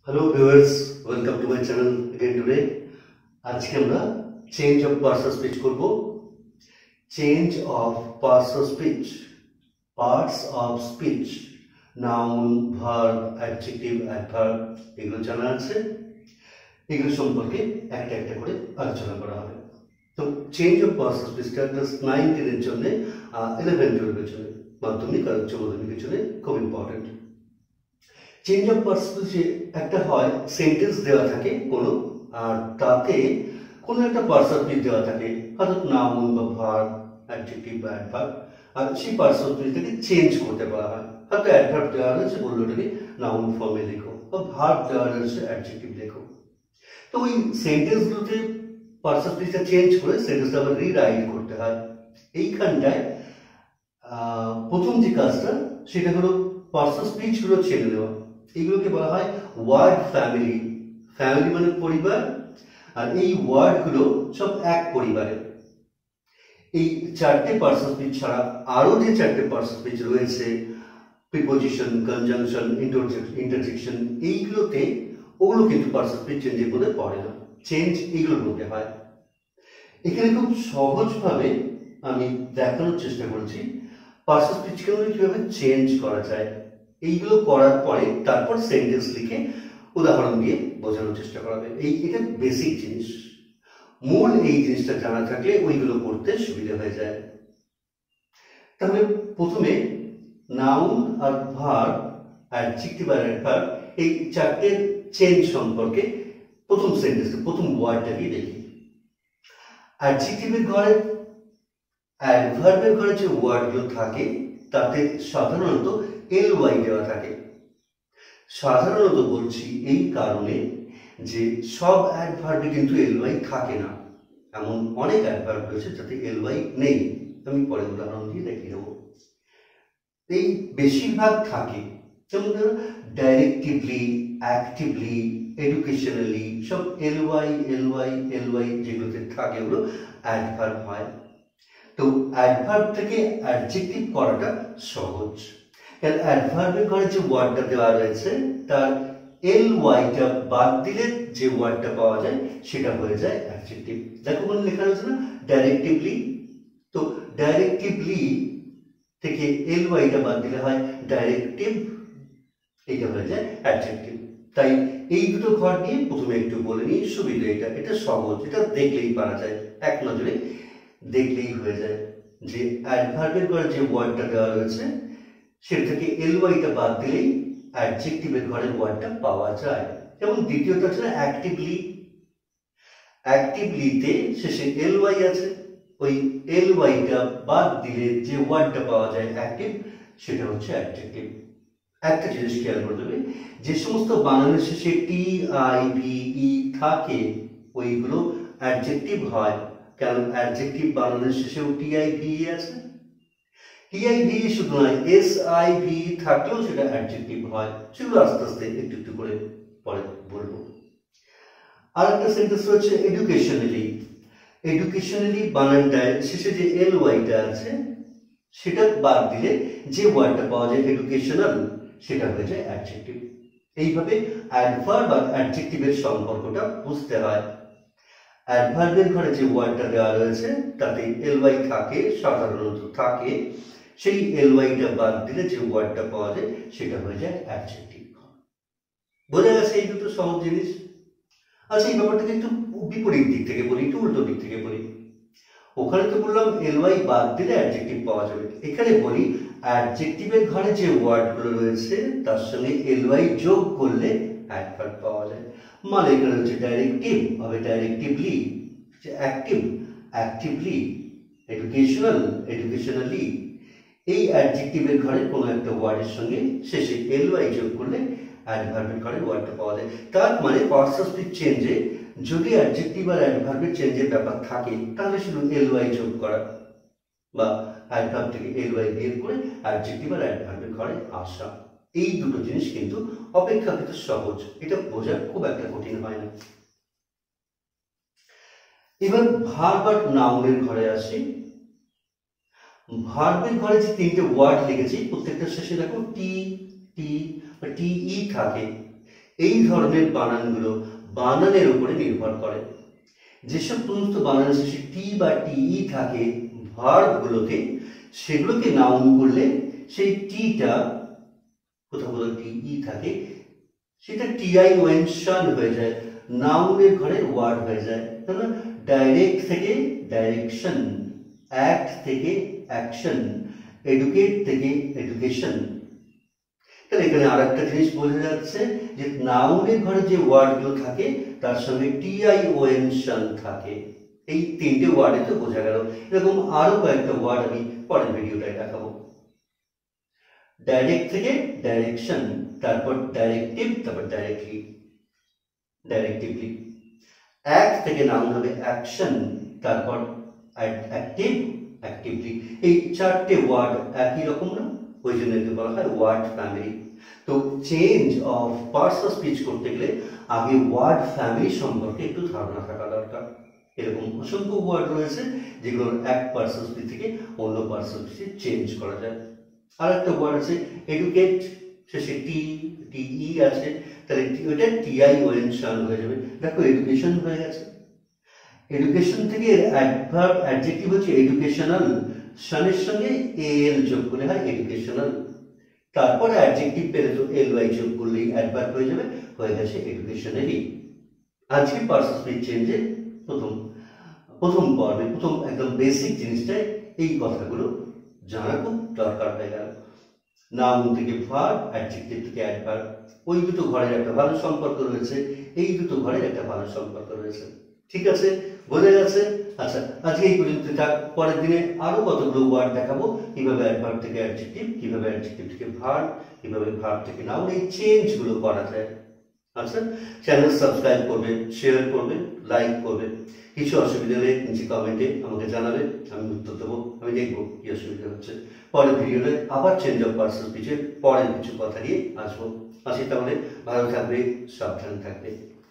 Hello viewers, welcome to my channel again today. আজকে আমরা change of parts of speech করব। Change of parts of speech, parts of speech, noun, verb, adjective, adverb এগুলো জানা আছে। এগুলো সম্পর্কে একটা একটা করে আলোচনা করা হবে। তো চেঞ্জ অফ পার্টস অফ স্পিচটা ক্লাস 9-10 এর জন্য 11-12 এর জন্য, মাধ্যমিক আর উচ্চ মাধ্যমিকের জন্য খুব ইম্পর্টেন্ট। চেঞ্জ অফ পার্টস স্পিচে একটা হয় সেন্টেন্স দেওয়া থাকে কোনো, আর তাতে কোনো একটা পার্টস অফ স্পিচ দেওয়া থাকে, হয়তো নাউন বা ভার্ব, অ্যাডজেক্টিভ বা অ্যাডভার্ব, আর সেই পার্টস অফ স্পিচটাকে চেঞ্জ করতে বলা হয়। হয়তো অ্যাডভার্ব দেওয়া রয়েছে, বললো ওটাকে নাউন ফর্মে লেখো, বা ভার্ব দেওয়া রয়েছে অ্যাডজেক্টিভ লেখো। তো ওই সেন্টেন্সগুলোতে পার্টস অফ স্পিচটা চেঞ্জ করে সেন্টেন্সটা আবার রিরাইট করতে হয়। এইখানটায় প্রথম যে কাজটা সেটা হলো পার্টস অফ স্পিচগুলো চেনে নেওয়া। এগুলোকে বলা হয় ওয়ার্ড ফ্যামিলি। ফ্যামিলি মানে পরিবার, আর এই ওয়ার্ডগুলো সব এক পরিবারের। এই চারটে পার্টস অফ স্পিচ ছাড়া আরো যে চারটে পার্টস অফ স্পিচ রয়েছে, প্রিপোজিশন, কনজাংশন, ইন্টারজেকশন, এইগুলোতে ওগুলো কিন্তু পার্টস অফ স্পিচ চেঞ্জের মধ্যে পড়ে না। চেঞ্জ এইগুলোর মধ্যে হয়। এখানে খুব সহজভাবে আমি দেখানোর চেষ্টা করছি পার্টস অফ স্পিচকে কিভাবে চেঞ্জ করা যায়। এইগুলো করার পরে তারপর সেন্টেন্স লিখে উদাহরণ দিয়ে বোঝানোর চেষ্টা করা হবে। এটা বেসিক জিনিস। মূল এই জিনিসটা জানা থাকলে ওইগুলো করতে সুবিধা হয়ে যায়। তাহলে প্রথমে নাউন আর ভার্ব, অ্যাডজেক্টিভ আর অ্যাডভার্ব, এই চারটে চেঞ্জ সম্পর্কে প্রথম সেন্টেন্সে প্রথম ওয়ার্ডটাকে দেখি। অ্যাডজেক্টিভের ঘরে, অ্যাডভার্বের ঘরে যে ওয়ার্ডগুলো থাকে তাতে সাধারণত ly দেওয়া থাকে। সাধারণত বলছি এই কারণে যে সব অ্যাডভার্বে কিন্তু ly থাকে না। এমন অনেক অ্যাডভার্ব রয়েছে যাতে ly নেই, আমি পরে উদাহরণ দিয়ে দেখিয়ে দেবো। এই বেশিরভাগ থাকে, যেমন ধরো ডাইরেক্টিভলি, অ্যাক্টিভলি, এডুকেশনালি, সব ly যেগুলোতে থাকে ওগুলো অ্যাডভার্ব হয়। তো অ্যাডভার্ব থেকে অ্যাডজেক্টিভ করাটা সহজ। অ্যাডভার্বের ঘরে যে ওয়ার্ডটা দেওয়া রয়েছে তার lyটা বাদ দিলে যে ওয়ার্ডটা পাওয়া যায় সেটা হয়ে যায় অ্যাডজেক্টিভ। দেখো কোন লেখা রয়েছে না, ডাইরেক্টিভলি। তো ডাইরেক্টিভলি থেকে lyটা বাদ দিলে হয় ডাইরেক্টিভ, এটা হয়ে যায় অ্যাডজেক্টিভ। তাই এই দুটো ঘর নিয়ে প্রথমে একটু বলে নিই, সুবিধা এটা সহজ, এটা দেখলেই পারা যায়, এক নজরে দেখলেই হয়ে যায় যে অ্যাডভার্বের ঘরে যে ওয়ার্ডটা দেওয়া রয়েছে সেটা থেকে lyটা বাদ দিলেই অ্যাডজেক্টিভের ঘরের ওয়ার্ডটা পাওয়া যায়। যেমন দ্বিতীয়টা হচ্ছে অ্যাক্টিভলি। অ্যাক্টিভলিতে শেষে ly আছে, ওই lyটা বাদ দিলে যে ওয়ার্ডটা পাওয়া যায় অ্যাক্টিভ, সেটা হচ্ছে অ্যাডজেক্টিভ। একটা জিনিস খেয়াল করে দেবে, যে সমস্ত বানানের শেষে tive থাকে ওইগুলো অ্যাডজেক্টিভ হয়। কারণ অ্যাডজেক্টিভ বানানের শেষেও tive আছে। tive শুধু নয়, siv থাকলেও সেটা অ্যাডজেক্টিভ হয়। সেগুলো আস্তে আস্তে একটু একটু করে পরে বলবো। আর একটা সেন্টেন্স রয়েছে এডুকেশনালি। এডুকেশনালি বানানটায় শেষে যে lyটা আছে সেটা বাদ দিলে যে ওয়ার্ডটা পাওয়া যায় এডুকেশনাল, সেটা হয়ে যায় অ্যাডজেক্টিভ। এইভাবে অ্যাডভার্ব আর অ্যাডজেক্টিভের সম্পর্কটা বুঝতে হয়। অ্যাডভার্বের ঘরে যে ওয়ার্ডটা দেওয়া রয়েছে তাতে ly থাকে, সাধারণত থাকে, সেই lyটা বাদ দিলে যে ওয়ার্ডটা পাওয়া যায় সেটা হয়ে যায় অ্যাডজেক্টিভ। বোঝা গেছে এই দুটো সহজ জিনিস? আচ্ছা, এই ব্যাপারটাকে একটু বিপরীত দিক থেকে বলি, একটু উল্টো দিক থেকে বলি। ওখানে তো বললাম ly বাদ দিলে অ্যাডজেক্টিভ পাওয়া যাবে, এখানে বলি অ্যাডজেক্টিভের ঘরে যে ওয়ার্ডগুলো রয়েছে তার সঙ্গে ly যোগ করলে অ্যাডভার্ব পাওয়া যায়। মানে এখানে হচ্ছে ডাইরেক্টিভ হবে directively, active actively, educational educationally. এই অ্যাডজেক্টিভের ঘরে কোনো একটা ওয়ার্ডের সঙ্গে শেষে ly যোগ করলে অ্যাডভার্বের ঘরে ওয়ার্ডটা পাওয়া যায়। তার মানে পার্টস অফ স্পিচ চেঞ্জে যদি অ্যাডজেক্টিভ আর অ্যাডভার্বের চেঞ্জের ব্যাপার থাকে তাহলে শুধু ly যোগ করা বা অ্যাডভার্ব থেকে ly বের করে অ্যাডজেক্টিভ আর অ্যাডভার্বের ঘরে আসা, এই দুটো জিনিস কিন্তু অপেক্ষাকৃত সহজ। এটা বোঝা খুব একটা কঠিন হয় না। এবার ভার্ব আর নাউনের ঘরে আসি। ভার্বের ঘরে যে তিনটে ওয়ার্ড লিখেছি প্রত্যেকটা শেষে দেখো টি টি বা টি ই থাকে। এই ধরনের বানানগুলো বানানের উপরে নির্ভর করে। যেসব সমস্ত বানানের শেষে টি বা টিই থাকে ভার্বগুলোতে, সেগুলোকে নাউন করলে সেই টিটা, কোথাও কোথাও টিই থাকে, সেটা টিআইওএন শান হয়ে যায়, নাউনের ঘরে ওয়ার্ড হয়ে যায়। তাহলে ডাইরেক্ট থেকে ডাইরেকশন, অ্যাক্ট থেকে অ্যাকশন, এডুকেট থেকে এডুকেশন। তাহলে এখানে আর একটা জিনিস বোঝা যাচ্ছে যে নাউনের ঘরে যে ওয়ার্ডগুলো থাকে তার সঙ্গে টিআইওএন শান থাকে। এই তিনটে ওয়ার্ডে তো বোঝা গেল। এরকম আরো কয়েকটা ওয়ার্ড আমি পরের ভিডিওটায় দেখাবো। ডাইরেক্ট থেকে ডাইরেকশন, তারপর ডাইরেক্টিভ, তারপর ডাইরেক্টলি, ডাইরেক্টিভলি। অ্যাক্ট থেকে নাউন হবে অ্যাকশন, তারপর অ্যাক্টিভ, অ্যাক্টিভলি। এই চারটে ওয়ার্ড একই রকম না, ওই জন্য একে বলা হয় ওয়ার্ড ফ্যামিলি। তো change of parts of speech করতে গেলে আগে ওয়ার্ড ফ্যামিলি সম্পর্কে একটু ধারণা থাকা দরকার। এরকম অসংখ্য ওয়ার্ড রয়েছে যেগুলোর এক পার্টস অফ স্পিচ থেকে অন্য পার্টস অফ স্পিচে চেঞ্জ করা যায়। আর একটা ওয়ার্ড আছে এডুকেট, শেষে টিই আছে, তাহলে ওইটা টিআইওএন শান হয়ে যাবে। দেখো এডুকেশন হয়ে গেছে। এডুকেশন থেকে অ্যাডভার্ব অ্যাডজেক্টিভ হচ্ছে এডুকেশনাল, শানের সঙ্গে এল যোগ করলে হয় এডুকেশনাল। তারপরে অ্যাডজেক্টিভ পেলে তো এলওয়াই যোগ করলেই অ্যাডভার্ব হয়ে যাবে, হয়ে গেছে এডুকেশনালি। আজকে পার্টস অফ স্পিচ চেঞ্জের প্রথম পর্বে প্রথম একদম বেসিক জিনিসটাই এই কথাগুলো জানা খুব দরকার হয়ে গেল। নাউন থেকে ভার্ব, অ্যাডজেক্টিভ থেকে অ্যাডভার্ব, ওই দুটো ঘরের একটা ভালো সম্পর্ক রয়েছে, এই দুটো ঘরের একটা ভালো সম্পর্ক রয়েছে। ঠিক আছে, বোঝা গেছে? আচ্ছা, আজকে এই পর্যন্ত থাক। পরের দিনে আরো কতগুলো ওয়ার্ড দেখাবো, কিভাবে অ্যাডভার্ব থেকে অ্যাডজেক্টিভ, কিভাবে অ্যাডজেক্টিভ থেকে ভার্ব, কিভাবে ভার্ব থেকে নাউন, এই চেঞ্জ গুলো করা যায়। আচ্ছা, চ্যানেল সাবস্ক্রাইব করবে, শেয়ার করবে, লাইক করবে। কিছু অসুবিধা হলে নিচে কমেন্টে আমাকে জানাবে, আমি উত্তর দেবো, আমি দেখবো কি অসুবিধা হচ্ছে। পরের ভিডিওতে আবার চেঞ্জ অফ পার্টস অফ স্পিচের পরের কিছু কথা নিয়ে আসবো। আসি তাহলে, ভালো থাকবে, সাবধানে থাকবে।